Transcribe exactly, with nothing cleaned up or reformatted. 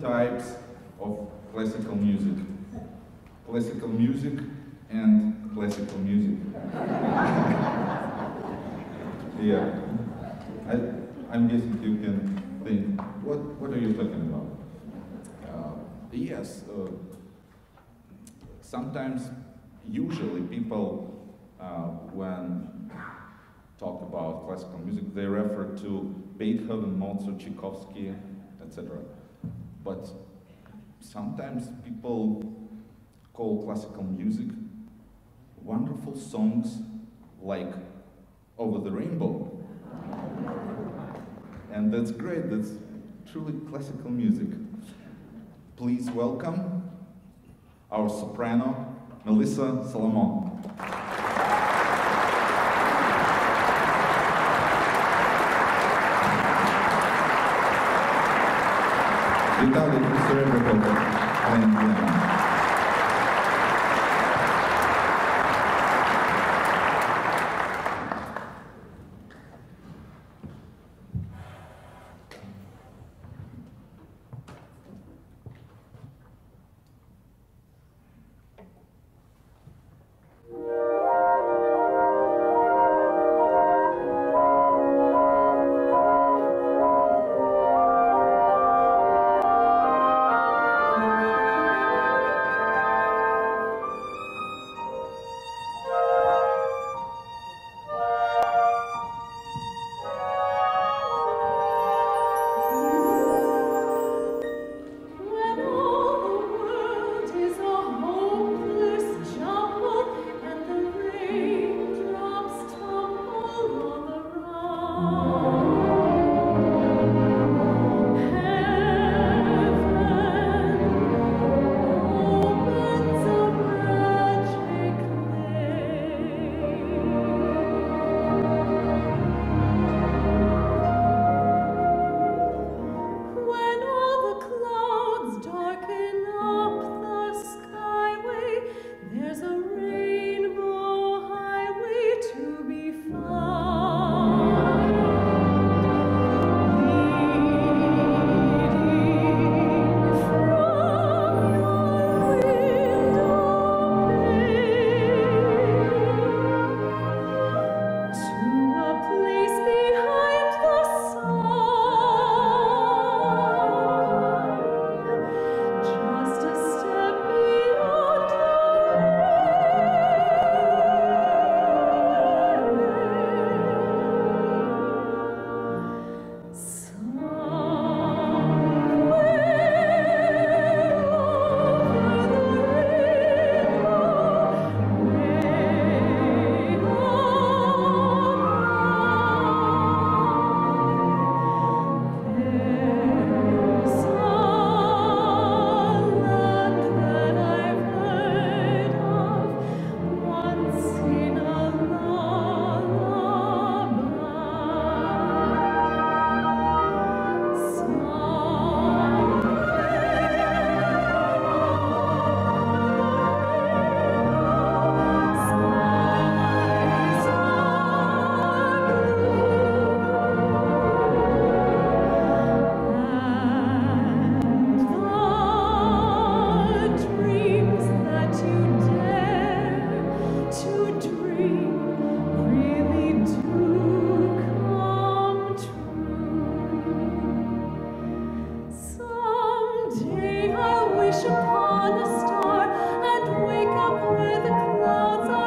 types of classical music. Classical music and classical music. Yeah. I, I'm guessing you can think, what, what are you talking about? Uh, yes, uh, sometimes, usually people, uh, when talk about classical music, they refer to Beethoven, Mozart, Tchaikovsky, et cetera. But sometimes people call classical music wonderful songs like Over the Rainbow. And that's great, that's truly classical music. Please welcome our soprano, Mellissa Solomon. Виталий Кусеребриков, playing piano. Upon a star and wake up where the clouds are.